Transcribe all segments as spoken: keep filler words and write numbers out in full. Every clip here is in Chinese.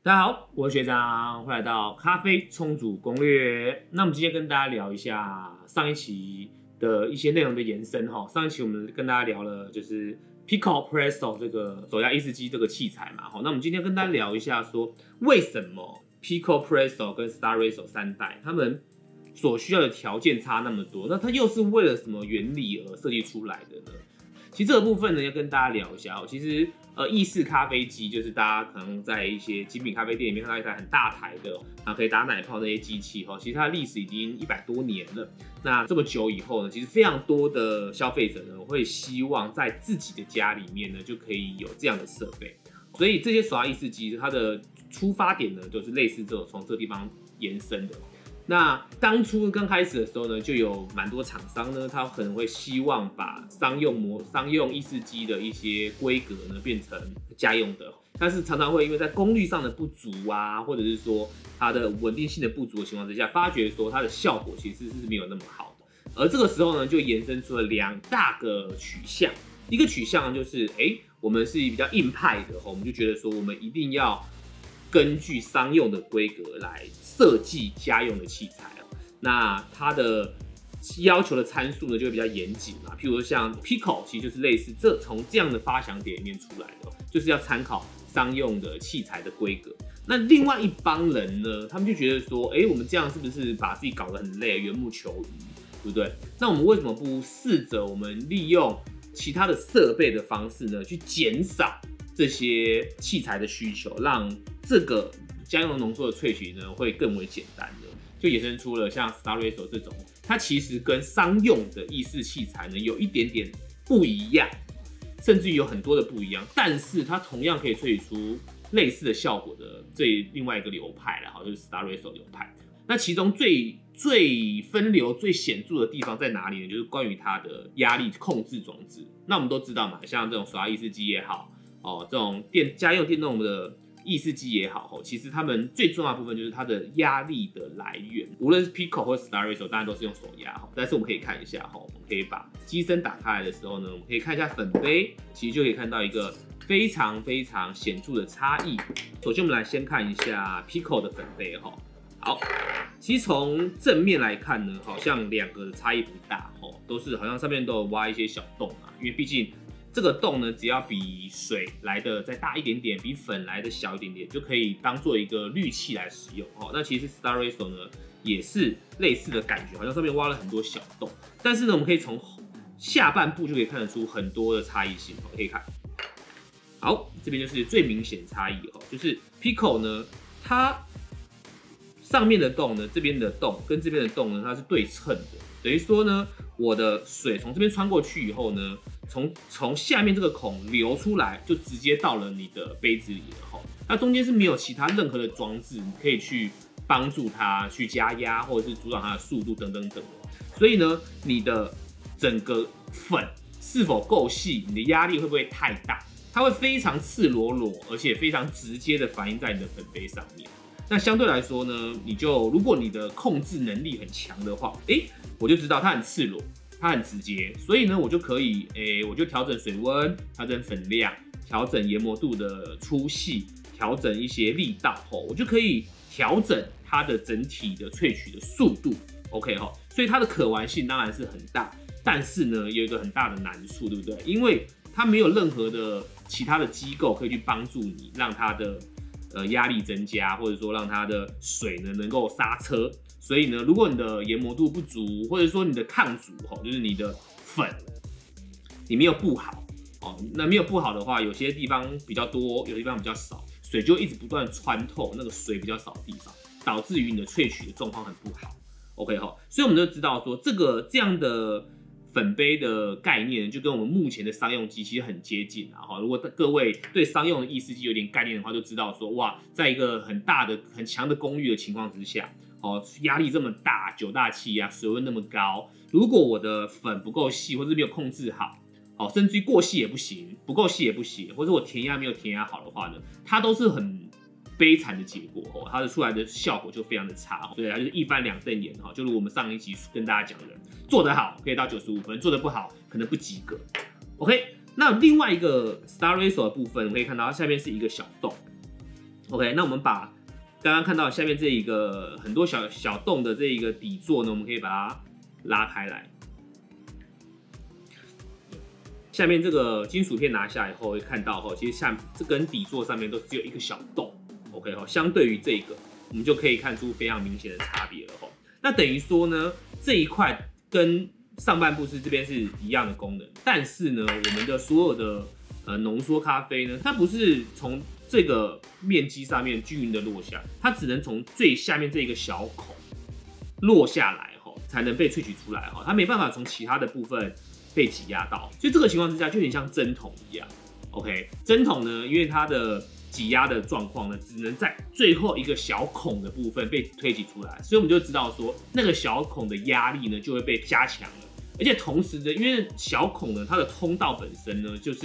大家好，我是学长，欢迎来到咖啡冲煮攻略。那我们今天跟大家聊一下上一期的一些内容的延伸哈。上一期我们跟大家聊了就是 Pico Presso 这个手压意式机这个器材嘛，哈。那我们今天跟大家聊一下说，为什么 Pico Presso 跟 Staresso 三代他们所需要的条件差那么多？那它又是为了什么原理而设计出来的呢？其实这个部分呢，要跟大家聊一下哦。其实，呃，意式咖啡机就是大家可能在一些精品咖啡店里面看到一台很大台的，啊，可以打奶泡那些机器哈。其实它的历史已经一百多年了。那这么久以后呢，其实非常多的消费者呢，会希望在自己的家里面呢，就可以有这样的设备。所以这些手压意式机，它的出发点呢，就是类似这种从这个地方延伸的。那当初刚开始的时候呢，就有蛮多厂商呢，他可能会希望把商用模、商用意式机的一些规格呢变成家用的，但是常常会因为在功率上的不足啊，或者是说它的稳定性的不足的情况之下，发觉说它的效果其实是没有那么好的。而这个时候呢，就延伸出了两大个取向，一个取向就是，哎、欸，我们是比较硬派的，我们就觉得说我们一定要根据商用的规格来设计家用的器材，那它的要求的参数呢就会比较严谨嘛。譬如说像 Pico， 其实就是类似这从这样的发想点里面出来的，就是要参考商用的器材的规格。那另外一帮人呢，他们就觉得说，哎、欸，我们这样是不是把自己搞得很累，缘木求鱼，对不对？那我们为什么不试着我们利用其他的设备的方式呢，去减少这些器材的需求，让这个家用浓缩的萃取呢会更为简单的，就衍生出了像 Staresso 这种，它其实跟商用的意式器材呢有一点点不一样，甚至于有很多的不一样，但是它同样可以萃取出类似的效果的这另外一个流派啦，就是 Staresso 流派。那其中最最分流最显著的地方在哪里呢？就是关于它的压力控制装置。那我们都知道嘛，像这种手压意式机也好，哦，这种电家用电动的意式机也好，其实它们最重要的部分就是它的压力的来源。无论是 Pico 或 Staresso， 当然都是用手压，但是我们可以看一下，我们可以把机身打开来的时候呢，我们可以看一下粉杯，其实就可以看到一个非常非常显著的差异。首先，我们来先看一下 Pico 的粉杯哈。好，其实从正面来看呢，好像两个的差异不大，都是好像上面都有挖一些小洞啊，因为毕竟这个洞呢，只要比水来的再大一点点，比粉来的小一点点，就可以当做一个滤器来使用哦。那其实 Staresso 呢也是类似的感觉，好像上面挖了很多小洞，但是呢，我们可以从下半部就可以看得出很多的差异性哦。可以看，好，这边就是最明显差异哦，就是 Pico 呢，它上面的洞呢，这边的洞跟这边的洞呢，它是对称的，等于说呢，我的水从这边穿过去以后呢，从从下面这个孔流出来，就直接到了你的杯子里了哈。它中间是没有其他任何的装置可以去帮助它去加压，或者是阻挡它的速度等等等。所以呢，你的整个粉是否够细，你的压力会不会太大？它会非常赤裸裸，而且非常直接的反映在你的粉杯上面。那相对来说呢，你就如果你的控制能力很强的话，哎、欸，我就知道它很赤裸，它很直接，所以呢，我就可以，哎、欸，我就调整水温，调整粉量，调整研磨度的粗细，调整一些力道，吼，我就可以调整它的整体的萃取的速度 ，OK 吼，所以它的可玩性当然是很大，但是呢，有一个很大的难处，对不对？因为它没有任何的其他的机构可以去帮助你，让它的呃压力增加，或者说让它的水呢能够刹车。所以呢，如果你的研磨度不足，或者说你的抗阻，就是你的粉你没有布好，那没有布好的话，有些地方比较多，有些地方比较少，水就一直不断穿透那个水比较少的地方，导致于你的萃取的状况很不好。OK 哈，所以我们就知道说这个这样的粉杯的概念，就跟我们目前的商用机其实很接近啊。如果各位对商用的意式机有点概念的话，就知道说哇，在一个很大的、很强的功率的情况之下。哦，压力这么大，九大气啊，水温那么高，如果我的粉不够细，或是没有控制好，哦，甚至于过细也不行，不够细也不行，或者我填压没有填压好的话呢，它都是很悲惨的结果哦，它的出来的效果就非常的差，所以它就是一翻两瞪眼哈，就如我们上一集跟大家讲的，做得好可以到九十五分，做得不好可能不及格。OK， 那另外一个 Staresso 的部分，我可以看到它下面是一个小洞。 OK， 那我们把刚刚看到下面这一个很多小小洞的这一个底座呢，我们可以把它拉开来。下面这个金属片拿下来以后，会看到哈，其实下这根底座上面都只有一个小洞 ，OK 哈，相对于这个，我们就可以看出非常明显的差别了哈。那等于说呢，这一块跟上半部是这边是一样的功能，但是呢，我们的所有的呃浓缩咖啡呢，它不是从这个面积上面均匀的落下，它只能从最下面这一个小孔落下来哈，才能被萃取出来哈，它没办法从其他的部分被挤压到，所以这个情况之下就有点像针筒一样 ，OK， 针筒呢，因为它的挤压的状况呢，只能在最后一个小孔的部分被推挤出来，所以我们就知道说，那个小孔的压力呢就会被加强了，而且同时呢，因为小孔呢，它的通道本身呢就是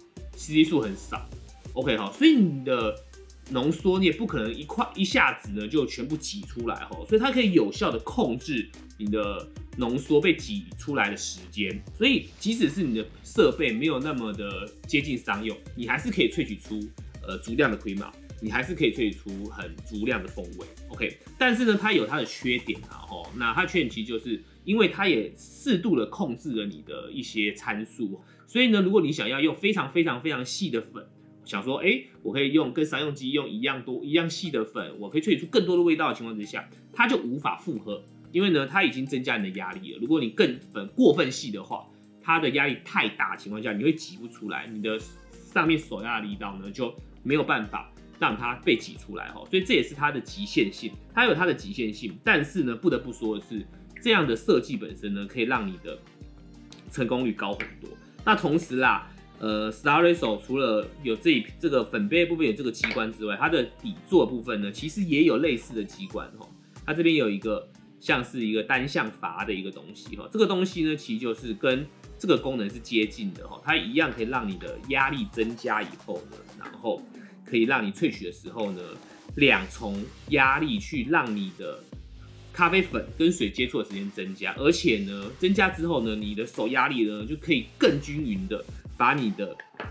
C D 数很少 ，OK 哈，所以你的浓缩你也不可能一块一下子呢就全部挤出来哈，所以它可以有效的控制你的浓缩被挤出来的时间，所以即使是你的设备没有那么的接近商用，你还是可以萃取出呃足量的 crema， 你还是可以萃取出很足量的风味 ，OK。但是呢，它有它的缺点啊，吼，那它缺点其实就是因为它也适度的控制了你的一些参数，所以呢，如果你想要用非常非常非常细的粉，想说，哎、欸，我可以用跟商用机用一样多、一样细的粉，我可以萃取出更多的味道的情况之下，它就无法负荷，因为呢，它已经增加你的压力了。如果你更粉过分细的话，它的压力太大的情况下，你会挤不出来，你的上面手压的力道呢就没有办法让它被挤出来哈。所以这也是它的极限性，它有它的极限性。但是呢，不得不说的是，这样的设计本身呢，可以让你的成功率高很多。那同时啦。呃 ，Staresso 除了有这一这个粉杯的部分有这个机关之外，它的底座的部分呢，其实也有类似的机关哈。它这边有一个像是一个单向阀的一个东西哈，这个东西呢，其实就是跟这个功能是接近的哈，它一样可以让你的压力增加以后呢，然后可以让你萃取的时候呢，两重压力去让你的咖啡粉跟水接触的时间增加，而且呢，增加之后呢，你的手压力呢就可以更均匀的。把你的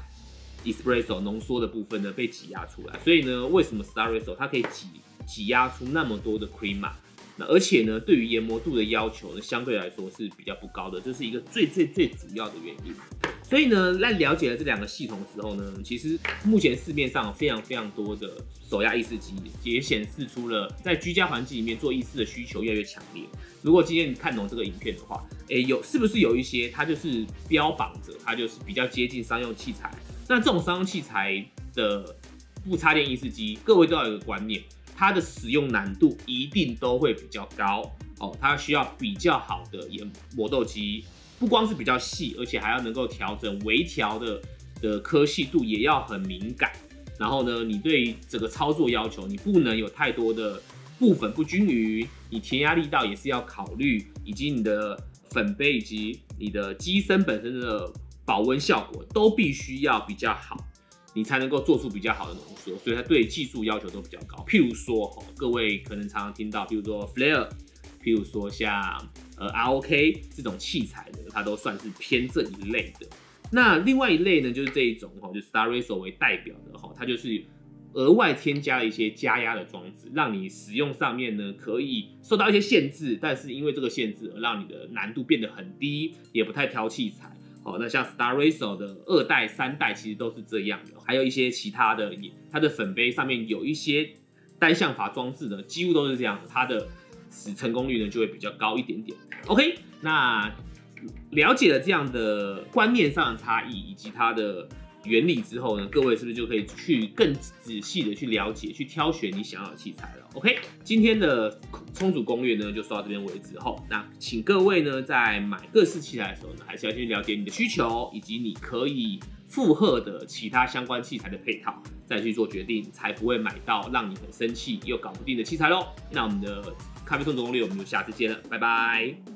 espresso 浓缩的部分呢被挤压出来，所以呢，为什么 Staresso 它可以挤挤压出那么多的 crema？ 那而且呢，对于研磨度的要求呢，相对来说是比较不高的，这是一个最最最主要的原因。所以呢，在了解了这两个系统之后呢，其实目前市面上非常非常多的手压意式机也显示出了在居家环境里面做意式的需求越来越强烈。如果今天你看懂这个影片的话，哎、欸，有是不是有一些它就是标榜着它就是比较接近商用器材？那这种商用器材的不插电意式机，各位都要有一个观念，它的使用难度一定都会比较高哦，它需要比较好的研磨豆机。不光是比较细，而且还要能够调整微调的的颗细度，也要很敏感。然后呢，你对于整个操作要求，你不能有太多的部粉不均匀，你填压力道也是要考虑，以及你的粉杯以及你的机身本身的保温效果都必须要比较好，你才能够做出比较好的浓缩。所以它对技术要求都比较高。譬如说，各位可能常常听到，譬如说 Flare， 譬如说像呃 R O K 这种器材呢，它都算是偏这一类的。那另外一类呢，就是这一种哈，就是 Staresso 为代表的哈，它就是额外添加了一些加压的装置，让你使用上面呢可以受到一些限制，但是因为这个限制而让你的难度变得很低，也不太挑器材。哦，那像 Staresso 的二代、三代其实都是这样的，还有一些其他的，它的粉杯上面有一些单向阀装置呢，几乎都是这样的，它的使成功率呢就会比较高一点点。OK， 那了解了这样的观念上的差异以及它的原理之后呢，各位是不是就可以去更仔细的去了解、去挑选你想要的器材了 ？OK， 今天的冲煮攻略呢就说到这边为止后，那请各位呢在买各式器材的时候呢，还是要去了解你的需求以及你可以负荷的其他相关器材的配套，再去做决定，才不会买到让你很生气又搞不定的器材喽。那我们的咖啡冲煮攻略我们就下次见了，拜拜。